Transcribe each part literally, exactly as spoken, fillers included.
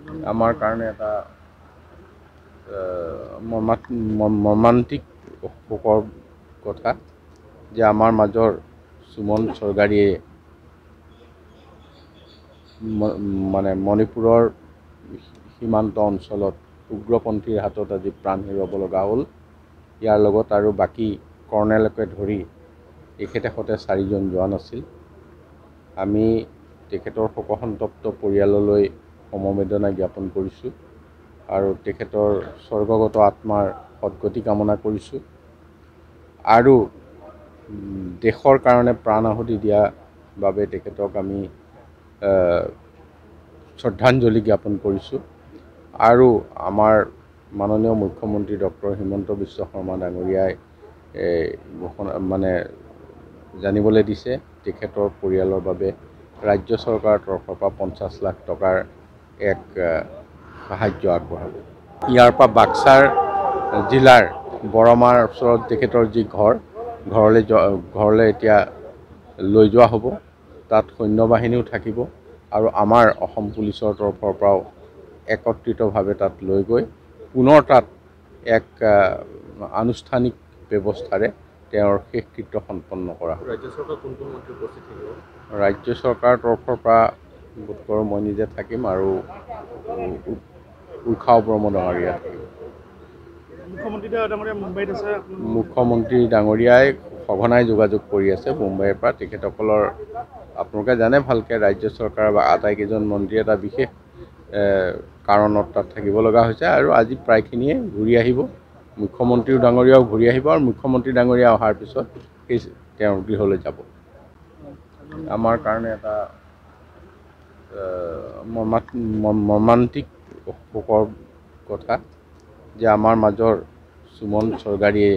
আমাৰ কাৰণে এটা মৰ্মান্তিক শোকৰ কথা যে আমাৰ মাজৰ সুমন স্বৰ্গাৰীয়ে মানে মণিপুৰৰ সীমান্ত অঞ্চলত উগ্ৰপন্থীৰ হাতত আজি প্ৰাণ হেৰুৱাব লগা হ'ল। ইয়াৰ লগত আৰু বাকী কৰ্ণেলকে ধৰি এখেতে সতে চাৰিজন জোৱান আছিল। আমি তেখেতৰ শোকসন্তপ্ত পৰিয়াললৈ সমবেদনা জ্ঞাপন কৰিছোঁ আৰু তেখেতৰ স্বৰ্গগত আত্মাৰ সদ্গতি কামনা কৰিছোঁ আৰু দেশৰ কাৰণে প্ৰাণ আহুতি দিয়া বাবে তেখেতক আমি শ্ৰদ্ধাঞ্জলি জ্ঞাপন কৰিছোঁ আৰু আমাৰ মাননীয় মুখ্যমন্ত্ৰী ডক্টৰ হিমন্ত বিশ্ব শৰ্মা ডাঙৰীয়াই মানে জানিবলৈ দিছে তেখেতৰ পৰিয়ালৰ বাবে ৰাজ্য চৰকাৰৰ তৰফৰ পৰা পঞ্চাছ লাখ টকাৰ এক সাহায্য আগবঢ়াব। ইয়াৰ পৰা বাক্সাৰ জিলাৰ বৰমাৰ ওচৰত তেখেতৰ যি ঘৰ ঘৰলৈ ঘৰলৈ এতিয়া লৈ যোৱা হ'ব। তাত সৈন্যবাহিনীও থাকিব আৰু আমাৰ অসম পুলিচৰ তৰফৰ পৰাও একত্ৰিতভাৱে তাত লৈ গৈ পুনৰ তাত এক আনুষ্ঠানিক ব্যৱস্থাৰে তেওঁৰ শেষকৃত্য সম্পন্ন কৰা হ'ব। ৰাজ্য চৰকাৰ কোন কোন মন্ত্ৰী উপস্থিত থাকিব? ৰাজ্য চৰকাৰৰ তৰফৰ পৰা বোধ কৰোঁ মই নিজে থাকিম আৰু উষা ব্ৰহ্ম ডাঙৰীয়া থাকিব। মুখ্যমন্ত্ৰী ডাঙৰীয়া মুম্বাইত আছে। মুখ্যমন্ত্ৰী ডাঙৰীয়াই সঘনাই যোগাযোগ কৰি আছে মুম্বাইৰ পৰা। তেখেতসকলৰ আপোনালোকে জানে ভালকৈ ৰাজ্য চৰকাৰ বা আটাইকেইজন মন্ত্ৰী এটা বিশেষ কাৰণত তাত থাকিব লগা হৈছে আৰু আজি প্ৰায়খিনিয়ে ঘূৰি আহিব। মুখ্যমন্ত্ৰী ডাঙৰীয়াও ঘূৰি আহিব আৰু মুখ্যমন্ত্ৰী ডাঙৰীয়া অহাৰ পিছত সেই তেওঁৰ গৃহলৈ যাব। আমাৰ কাৰণে এটা মৰ্মান্তিক শোকৰ কথা যে আমাৰ মাজৰ সুমন স্বৰ্গাৰীয়ে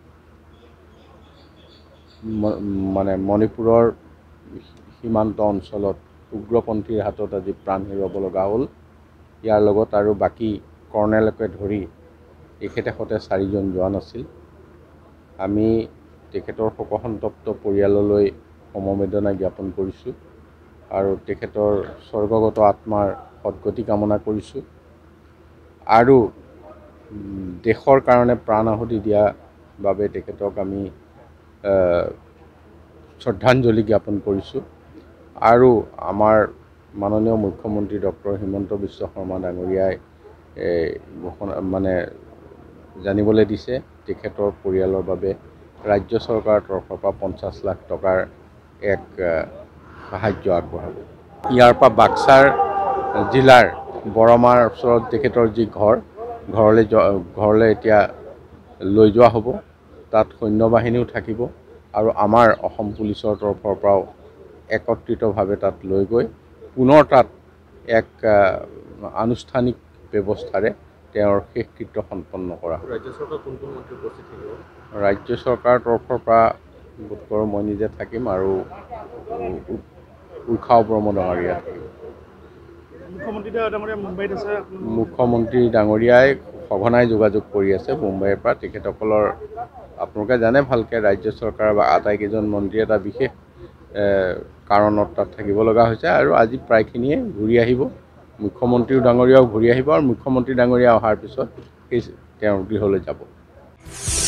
মানে মণিপুৰৰ সীমান্ত অঞ্চলত উগ্ৰপন্থীৰ হাতত আজি প্ৰাণ হেৰুৱাব লগা হ'ল। ইয়াৰ লগত আৰু বাকী কৰ্ণেলকে ধৰি এখেতে সতে চাৰিজন জোৱান আছিল। আমি তেখেতৰ শোকসন্তপ্ত পৰিয়াললৈ সমবেদনা জ্ঞাপন কৰিছোঁ আৰু তেখেতৰ স্বৰ্গগত আত্মাৰ সদ্গতি কামনা কৰিছোঁ আৰু দেশৰ কাৰণে প্ৰাণ আহুতি দিয়া বাবে তেখেতক আমি শ্ৰদ্ধাঞ্জলি জ্ঞাপন কৰিছোঁ আৰু আমাৰ মাননীয় মুখ্যমন্ত্ৰী ডক্টৰ হিমন্ত বিশ্ব শৰ্মা ডাঙৰীয়াই মানে জানিবলৈ দিছে তেখেতৰ পৰিয়ালৰ বাবে ৰাজ্য চৰকাৰৰ তৰফৰ পৰা পঞ্চাছ লাখ টকাৰ এক সাহায্য আগবঢ়াব। ইয়াৰ পৰা বাক্সাৰ জিলাৰ বৰমাৰ ওচৰত তেখেতৰ যি ঘৰ ঘৰলৈ ঘৰলৈ এতিয়া লৈ যোৱা হ'ব। তাত সৈন্যবাহিনীও থাকিব আৰু আমাৰ অসম পুলিচৰ তৰফৰ পৰাও একত্ৰিতভাৱে তাত লৈ গৈ পুনৰ তাত এক আনুষ্ঠানিক ব্যৱস্থাৰে তেওঁৰ শেষকৃত্য সম্পন্ন কৰা হ'ব। ৰাজ্য চৰকাৰ কোন কোন মন্ত্ৰী উপস্থিত থাকিব? ৰাজ্য চৰকাৰৰ তৰফৰ পৰা বোধ কৰোঁ মই নিজে থাকিম আৰু উষা ব্ৰহ্ম ডাঙৰীয়া থাকিব। মুখ্যমন্ত্ৰী ডাঙৰীয়া মুম্বাইত আছে। মুখ্যমন্ত্ৰী ডাঙৰীয়াই সঘনাই যোগাযোগ কৰি আছে মুম্বাইৰ পৰা। তেখেতসকলৰ আপোনালোকে জানে ভালকৈ ৰাজ্য চৰকাৰ বা আটাইকেইজন মন্ত্ৰী এটা বিশেষ কাৰণত তাত থাকিব লগা হৈছে আৰু আজি প্ৰায়খিনিয়ে ঘূৰি আহিব। মুখ্যমন্ত্ৰী ডাঙৰীয়াও ঘূৰি আহিব আৰু মুখ্যমন্ত্ৰী ডাঙৰীয়া অহাৰ পিছত সেই তেওঁৰ গৃহলৈ যাব।